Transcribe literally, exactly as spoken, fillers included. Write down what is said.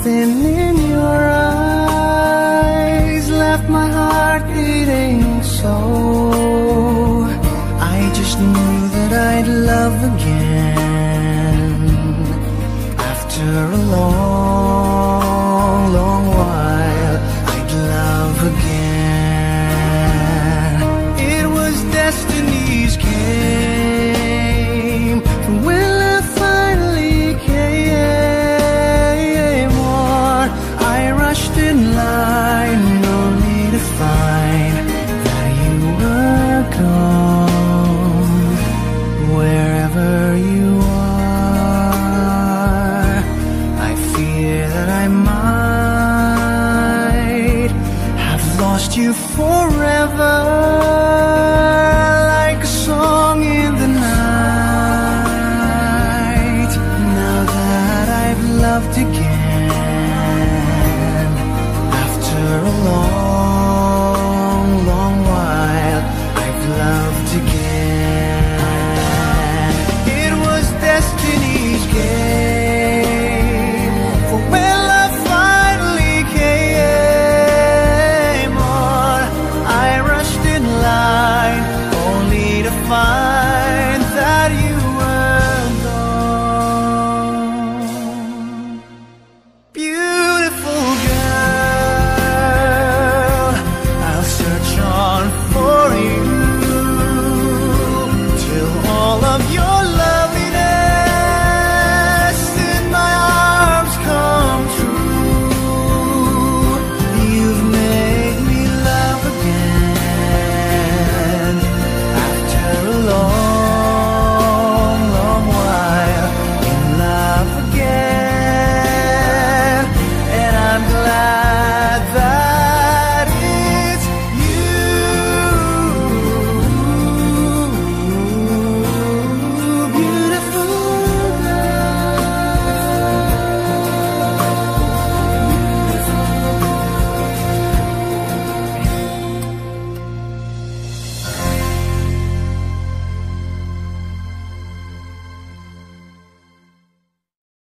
something in your eyes left my heart beating so. I just knew that I'd love again after a long, long while. I'd love again. It was destiny's game from when love finally came on. I rushed in line only to find that you were gone. Wherever you are, I fear that I might have lost you forever.